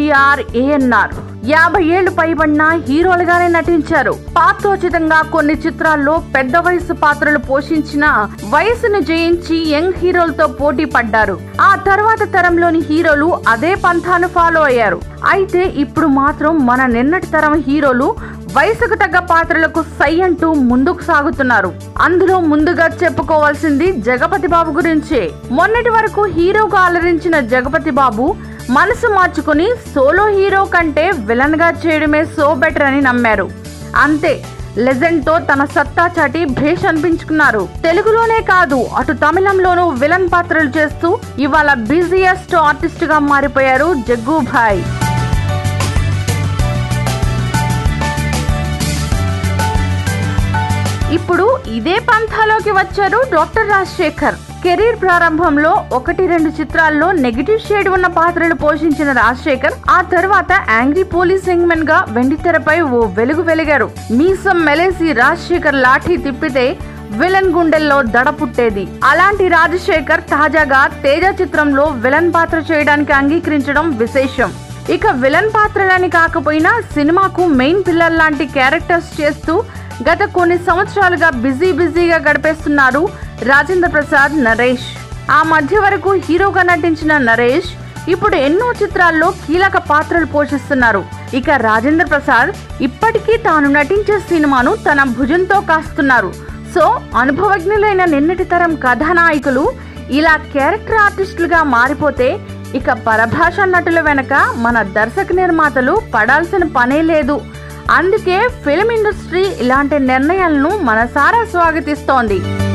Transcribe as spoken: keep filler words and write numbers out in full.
ఎన్టీఆర్, ఏఎన్ఆర్ యాభై ఏళ్లు పైబడిన హీరోలుగానే నటించారు. పాత్రోచితంగా కొన్ని చిత్రాల్లో పెద్ద వయసు పాత్రలు పోషించిన వయసును జయించి యంగ్ హీరోలతో పోటీ పడ్డారు. ఆ తర్వాత తరంలోని హీరోలు అదే పంథాను ఫాలో అయ్యారు. అయితే ఇప్పుడు మాత్రం మన నిన్నటి తరం హీరోలు వయసుకు తగ్గ పాత్రలకు సై అంటూ ముందుకు సాగుతున్నారు. అందులో ముందుగా చెప్పుకోవాల్సింది జగపతి బాబు గురించే. మొన్నటి వరకు హీరోగా అలరించిన జగపతి బాబు మనసు మార్చుకుని సోలో హీరో కంటే విలన్ గా చేయడమే సో బెటర్ అని నమ్మారు. అంతే, లెజెండ్ తో తన సత్తా చాటి భేష్ అనిపించుకున్నారు. తెలుగులోనే కాదు, అటు తమిళంలోనూ విలన్ పాత్రలు చేస్తూ ఇవాళ బిజియెస్ట్ ఆర్టిస్ట్ గా మారిపోయారు జగ్గుభాయ్. ఇప్పుడు ఇదే పంథాలోకి వచ్చారు డాక్టర్ రాజశేఖర్. కెరీర్ ప్రారంభంలో ఒకటి రెండు చిత్రాల్లో నెగిటివ్ షేడ్ ఉన్న పాత్రలు పోషించిన రాజశేఖర్ ఆ తర్వాత యాంగ్రీ పోలీస్ యంగ్మెన్ గా వెండితెరపై ఓ వెలుగు వెలిగారు. మీసం మెలేసి రాజశేఖర్ లాఠీ తిప్పితే విలన్ గుండెల్లో దడ పుట్టేది. అలాంటి రాజశేఖర్ తాజాగా తేజ చిత్రంలో విలన్ పాత్ర చేయడానికి అంగీకరించడం విశేషం. ఇక విలన్ పాత్రలని కాకపోయినా సినిమాకు మెయిన్ పిల్లర్ లాంటి క్యారెక్టర్స్ చేస్తూ గత కొన్ని సంవత్సరాలుగా బిజీ బిజీగా గడిపేస్తున్నారు రాజేంద్ర ప్రసాద్, నరేష్. ఆ మధ్య వరకు హీరోగా నటించిన నరేష్ ఇప్పుడు ఎన్నో చిత్రాల్లో కీలక పాత్రలు పోషిస్తున్నారు. ఇక రాజేంద్ర ప్రసాద్ ఇప్పటికీ తాను నటించే సినిమాను తన భుజంతో కాస్తున్నారు. సో అనుభవజ్ఞులైన నిన్నటి తరం కథానాయకులు ఇలా క్యారెక్టర్ ఆర్టిస్టులుగా మారిపోతే ఇక పరభాష నటుల వెనక మన దర్శక నిర్మాతలు పడాల్సిన పనే లేదు. అందుకే ఫిల్మ్ ఇండస్ట్రీ ఇలాంటి నిర్ణయాలను మనసారా స్వాగతిస్తోంది.